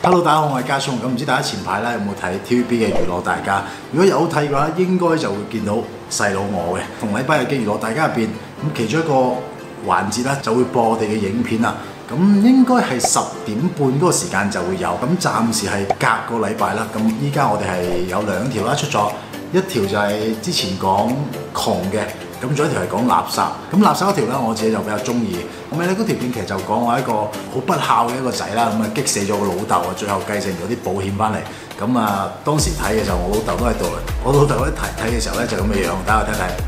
Hello， 大家好，我係家聰。咁唔知大家前排咧有冇睇 TVB 嘅娛樂大家？如果有睇嘅話，應該就會見到細佬我嘅同禮拜日嘅娛樂大家入邊，咁其中一個環節咧就會播我哋嘅影片啦。咁應該係10點半嗰個時間就會有。咁暫時係隔個禮拜啦。咁依家我哋係有2條啦出咗，一條就係之前講窮嘅。咁仲有一條係講垃圾，咁垃圾嗰條咧我自己就比較中意。咁咧嗰條片其實就講我一個好不孝嘅一個仔啦，咁啊激死咗個老豆啊，最後繼承咗啲保險翻嚟。咁啊當時睇嘅時候，我老豆都喺度嘅。我老豆一睇嘅時候咧就咁嘅樣，大家睇睇。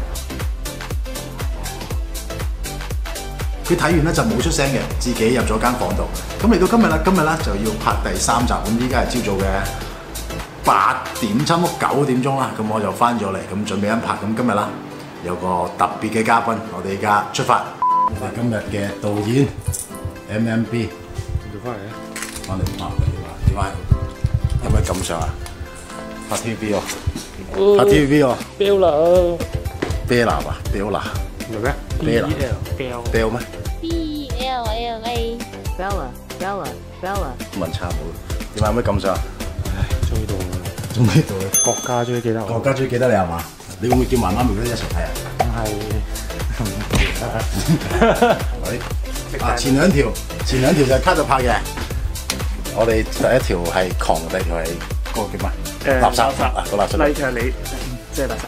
佢睇完咧就冇出聲嘅，自己入咗間房度。咁嚟到今日啦，今日咧就要拍第3集。咁依家係朝早嘅8點，差唔多9點鐘啦。咁我就翻咗嚟，咁準備緊拍。咁今日啦。有個特別嘅嘉賓，我哋而家出發。我哋今日嘅導演 MMB 做翻嚟咧， 翻嚟拍點解？有咩感想啊？拍 TVB 喎，拍 TVB 喎。Bella 啊 ，Bella 係咩 ？Bella 咩 ？Bella。 文差冇。點解有咩感想啊？ 唉，終於到啦！ 終於到啦！ 國家終於記得我。 國家終於記得你係嘛？你會唔會叫媽媽咪一齊睇啊？梗係。啊，前兩條就係卡度拍嘅。我哋第一條係狂，第二條係嗰個叫咩？垃圾啊，個垃圾。 例如係你，即係垃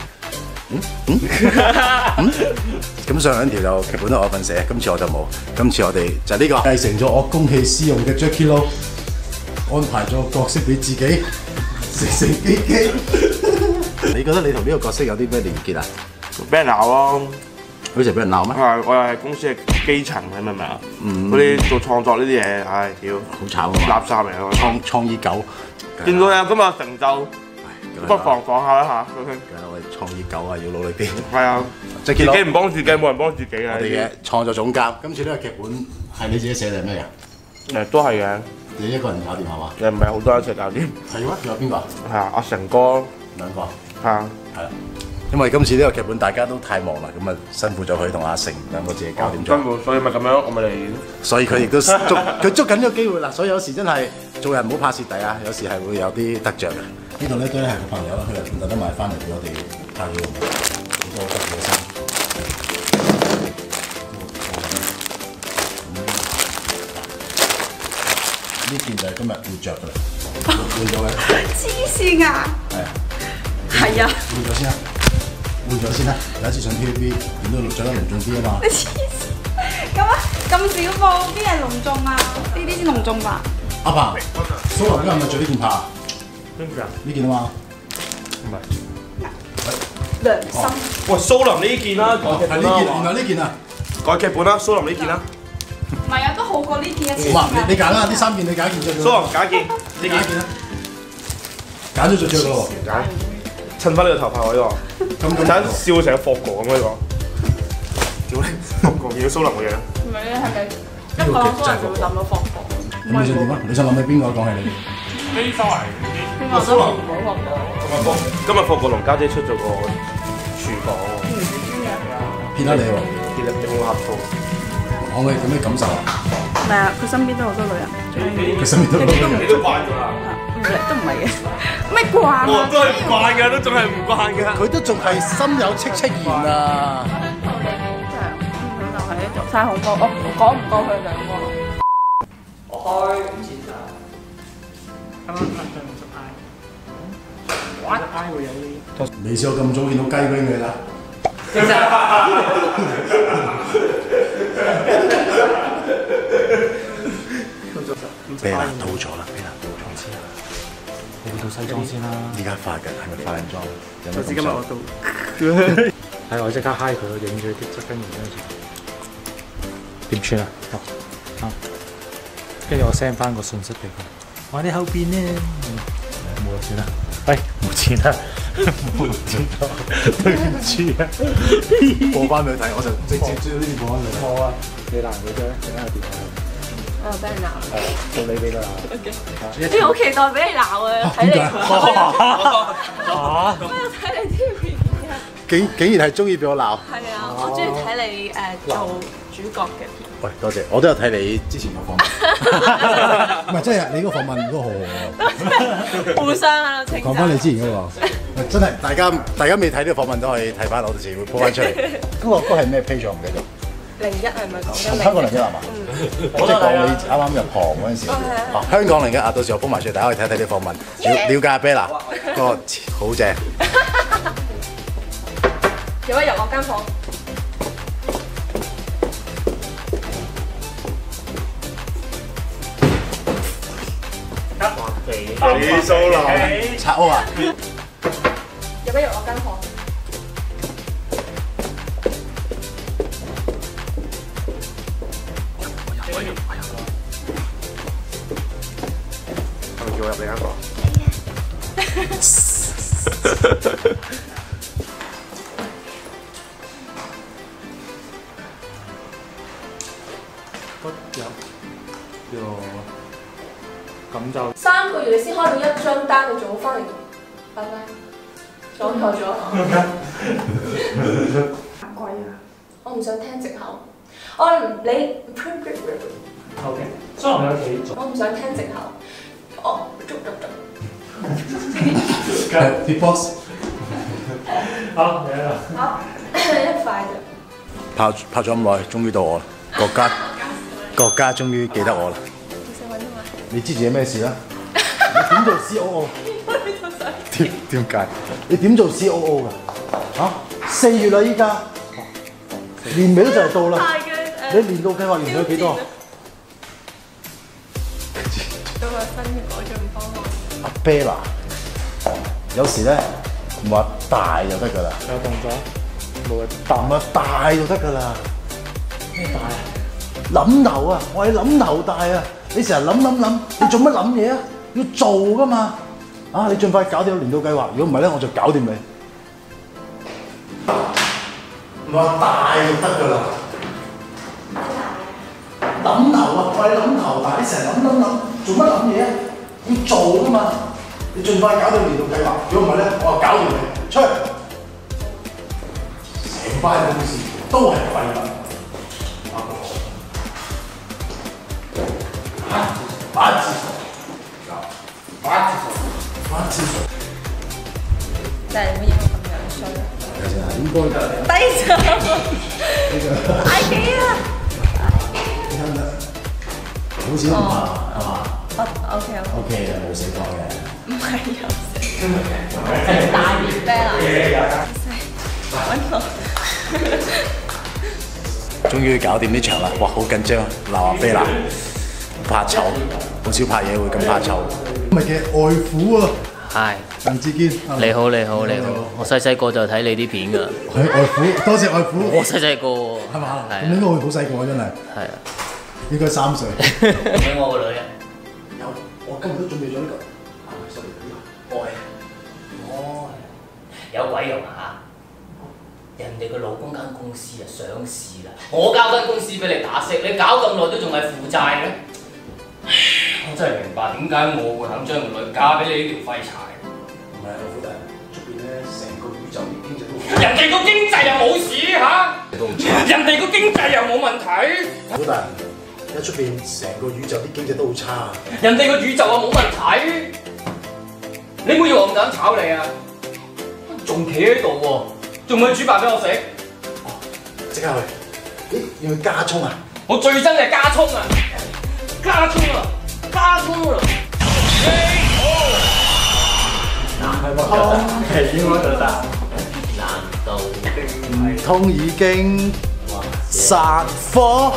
圾。 咁上兩條就劇本都我份寫，今次我就冇。今次我哋就呢個繼承咗我公器私用嘅 Jacky Lou， 安排咗角色俾自己，食機機。你覺得你同呢個角色有啲咩連結啊？ 俾人鬧咯， 好似俾人鬧咩？ 係我又係公司嘅基層，你明唔明啊？嗰啲做創作呢啲嘢，唉，屌， 好慘啊！ 垃圾嚟啊！ 創意狗， 見到有今日成就，不妨放下一下。 我哋創意狗啊，要努力啲。 係啊，自己唔幫自己，冇人幫自己啊！ 我哋嘅創作總監，今次呢個劇本係你自己寫定係咩嘅？ 誒，都係嘅。 你一個人搞掂係嘛？ 誒，唔係好多人一齊搞掂。 係咩？仲有邊個？ 係啊，阿成哥兩個。 係啊。 係啦。因為今次呢個劇本大家都太忙啦，咁啊辛苦咗佢同阿成兩個自己搞掂咗。 辛苦，所以咪咁樣，我咪嚟。 所以佢亦都捉緊咗機會啦。所以有時真係做人唔好怕蝕底啊，有時係會有啲得着嘅。呢度咧都係個朋友啦，佢又特登買翻嚟俾我哋拍嘅，好多得嘅衫。呢件就係今日會着㗎啦，換咗嘅。 黐線啊！ 係啊。 係啊。 換咗先啦！有一次上 TVB 見到着得隆重啲啊嘛！ 你黐線咁啊！咁少布邊係隆重啊？呢啲先隆重吧？ 阿爸，蘇林今日係咪着呢件拍啊？ 邊件啊？ 呢件啊嘛。 唔係。 良心。 喂，蘇林呢件啦，改劇本啦。 原來呢件啊！ 改劇本啦，蘇林呢件啦。 唔係啊，都好過呢件一次。 哇！你揀啦，呢3件你揀一件着。 蘇林揀一件，呢件啦。揀咗就着㗎喎。 襯翻呢個頭髮喎呢個。睇笑成個霍哥咁呢個。做咩？霍哥見到蘇林嘅樣。 唔係咧，係咪一個蘇林就會諗到霍哥？ 咁你想點啊？你想諗起邊個講起你？ 呢收嚟。 邊個蘇林唔好霍哥？ 今日霍哥同家姐出咗個廚房喎。 騙得你喎！ 見到有冇呷醋？ 有咩感受啊？ 唔係啊，佢身邊都好多女人。 佢身邊都好多女人。 你都慣咗啦？ 都唔係嘅。咩慣啊？ 我都係唔慣㗎，都仲係唔慣㗎。 佢都仲係心有戚戚然啊！ 真係，佢就係做晒恐怖，我講唔過佢兩個。 我開錢㗎。 啱啱對唔住嗌。玩嗌會有啲。 未試過咁早見到雞俾佢啦。 其實。 俾人到咗啦，俾人到咗先啦。 你換套西裝先啦。 而家化緊，係咪化緊妝？ 就知今日我到。係我即刻嗨佢，影咗啲側跟然之後點穿啊？好，跟住我 send 翻個信息俾佢。我喺你後邊咧。冇錢啦。喂，冇錢啦。冇錢啦。對唔住啊。 播翻俾佢睇，我就直接將呢啲播翻俾佢。 好啊，你鬧佢啫，陣間有電話。 俾人鬧。 到你俾佢鬧。 你好期待俾你鬧啊！睇你。我有睇你 TV 嘅。 竟然係中意俾我鬧。 係啊，我中意睇你做主角嘅片。 喂，多謝，我都有睇你之前個訪問，唔係真係你嗰個訪問都好好互相喺度稱講翻你之前嗰個，真係大家未睇呢個訪問都可以睇翻，我到時會 po 翻出嚟。嗰個係咩 page 我唔記得咗。 01係咪講緊香港01係嘛？我即係講你啱啱入行嗰陣時。香港01啊，到時我 po 埋出嚟，大家可以睇睇啲訪問，了解下 Bella 嗰個好正。 有冇入我間房？ 你數流拆屋啊！ 有冇入我間房？ 係咪叫我入你間房？ 咁就 3個月你先開到1張單，你仲好翻嚟？拜拜，講錯咗。貴啊！我唔想聽藉口。你 OK， 所以我有企做。 我唔想聽藉口。哦，捉。 Big Boss 好，嚟啦。 好，一塊啫。 拍咗咁耐，終於到我啦！國家終於記得我啦！你知自己咩事啦？你點做 COO？ 點解？你點做 COO 㗎？嚇，4月啦依家，年尾都就嚟到啦。你年度計劃完咗幾多？ 嗰個新嘅改進方案。 阿 Bella，有時咧唔話大就得㗎啦， 有動作，冇嘅唔係大就得㗎啦。咩大啊？諗頭啊！我係諗頭大啊！你成日諗，你做乜諗嘢啊？要做㗎嘛！啊！你盡快搞掂個年度計劃，如果唔係咧，我就搞掂你。唔係大就得㗎啦。諗頭啊！我係諗頭大，你成日諗，做乜諗嘢啊？要做㗎嘛！你盡快搞掂年度計劃，如果唔係咧，我就搞掂你。出去！成班公司都係廢物。8字數， 但係會影我咁樣衰啊！ 應該㗎。 低咗，大幾啊？ 你睇唔睇？好似都唔怕係嘛？OK 冇死過嘅。 唔係有死，大面啤啦！揾我。 終於搞掂呢場啦！哇，好緊張，鬧阿飛啦，怕醜，好少拍嘢會咁怕醜。今日嘅外父啊， 係鄧志堅， 你好，我細細個就睇你啲片㗎。 係外父，多謝外父。 我細細個喎， 係嘛？ 係啊咁應該會好細個真係。 係啊， 應該3歲。 俾我個女啊， 有，我今日都準備咗呢個。sorry，愛。 有鬼用啊！人哋個老公間公司啊上市啦，我交間公司俾你打息，你搞咁耐都仲係負債嘅。我真係明白點解我會肯將個女嫁俾你呢條廢柴。 唔係啊，老虎大人，出邊咧成個宇宙啲經濟都人哋個經濟又冇事嚇，人哋個經濟又冇問題。 老虎大人，而家出邊成個宇宙啲經濟都好差。 人哋個宇宙啊冇問題，你唔好以為我唔敢炒你啊！仲企喺度喎，仲去煮飯俾我食。 即刻去。咦，要去加葱啊？ 我最憎係加葱啊！加葱啊！加葱啊！ 應該就得。 難道唔通已經殺科？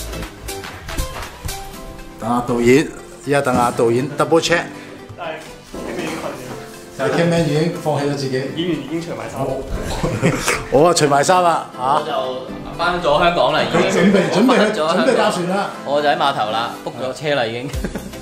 等下導演，依家等下導演 double check。 但係你已經困咗， 但係 cameraman 已經放棄咗自己。 演員已經除埋衫。 我啊除埋衫啦， 我就翻咗香港啦，已經。 準備咗準備搭船啦。 我就喺碼頭啦，book 咗車啦已經。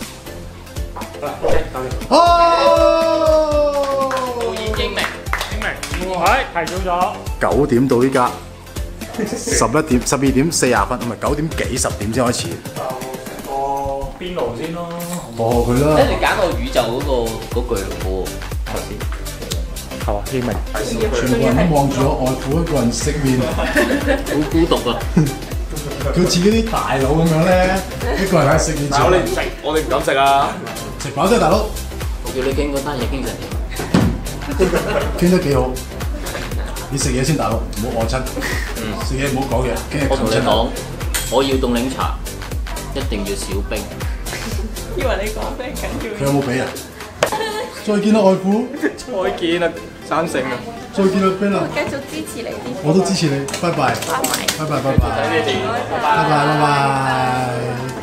哦！ 導演英明， 係提早咗。 9點到依家，11點、12點40分，唔係9點幾10點先開始。 就個邊爐先咯。 播佢啦。 你揀個宇宙嗰句喎，頭先。 係嘛？英明。 全部人都望住我外父一個人食麵， 好孤獨啊！ 佢似嗰啲大佬咁樣咧，一個人喺食完大佬你唔食，我哋唔敢食啊！ 食飽啫，大佬我叫你傾嗰單嘢傾成點？ 傾得幾好。你食嘢先，大佬，唔好餓親。食嘢唔好講嘢，驚我同你講，我要凍檸茶，一定要少冰。 以為你講咩緊要？ 佢有冇俾啊？再見啦，外父。 再見啊，生性啊！ 再見啦，Ben 啊！ 繼續支持你啲。 我都支持你，拜拜，拜拜，拜拜，拜拜，拜拜，拜拜。